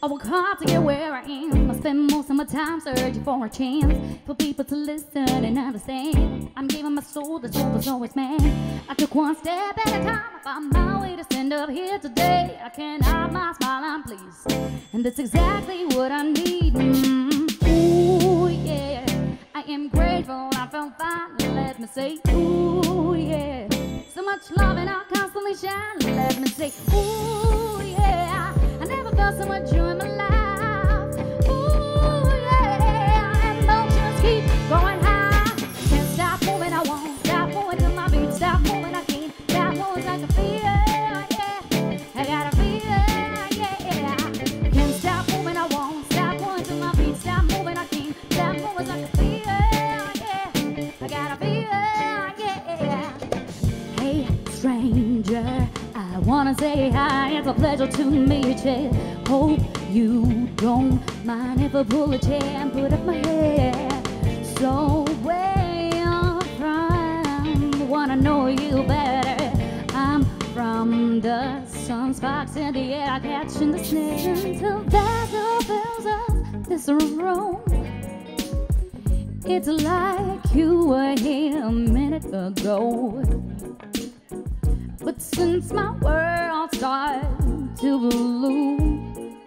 I work hard to get where I am. I spend most of my time searching for a chance for people to listen and understand. I'm giving my soul, the soul was always man. I took one step at a time. I found my way to stand up here today. I can't hide my smile, I'm pleased, and that's exactly what I need. Ooh yeah, I am grateful. I felt fine. Let me say, ooh yeah, so much love and I constantly shine. Let me say, ooh yeah, I never felt so much joy in my life. Ooh yeah, emotions keep going high. Can't stop moving, I won't stop moving till my beat stop moving. I can't stop moving like a fever, yeah. I got a fever, yeah. Can't stop moving, I won't stop moving till my beat stop moving. I can't stop moving like a fever, yeah. I got a fever, yeah. Hey stranger, I wanna say hi. It's a pleasure to meet you. Hope you don't mind if I pull a chair and put up my hair. So where you're from, wanna know you better. I'm from the sunspots in the air, catching the snare until there's no bells of this room. It's like you were here a minute ago, but since my world started to bloom,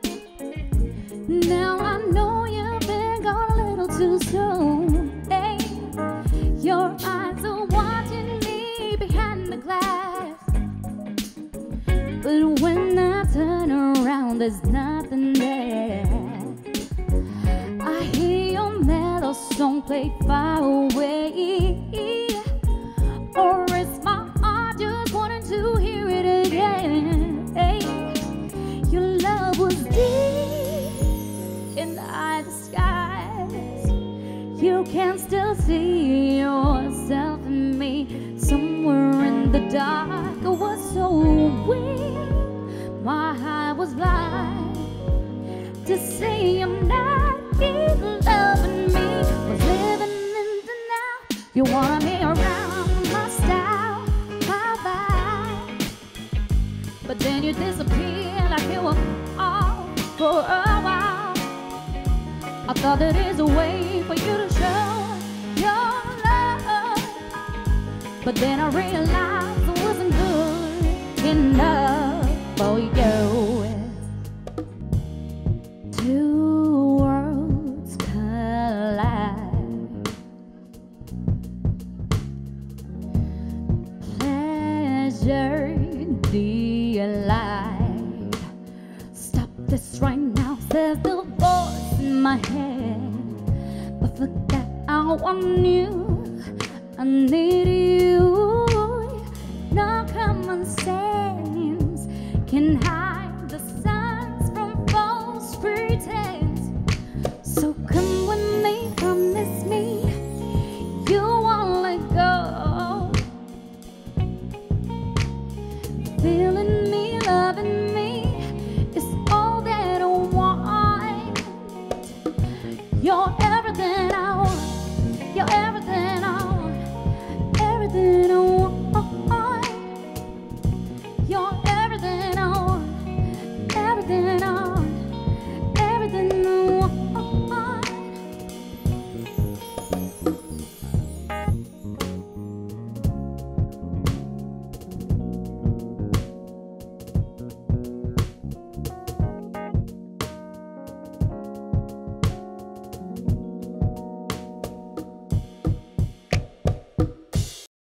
now I know you've been gone a little too soon. Hey, your eyes are watching me behind the glass, but when I turn around, there's nothing there. I hear your mellow song play far away, or is my heart just wanting to hear it again? Hey, your love was deep in the eye of the skies. You can still see yourself in me somewhere in the dark. It was so weird, my eye was blind to see I'm not even loving me. Was living in the now. You wanted me around my style, my vibe, but then you disappeared like you were all for a while. I thought that is a way for you to show your love, but then I realized it wasn't good enough for you. Two worlds collide. Pleasure, delight. Stop this right now, says the voice in my head. But forget I want you, I need you. No common sense can hide the signs from false pretense. So come with me, promise me you won't let go. Feeling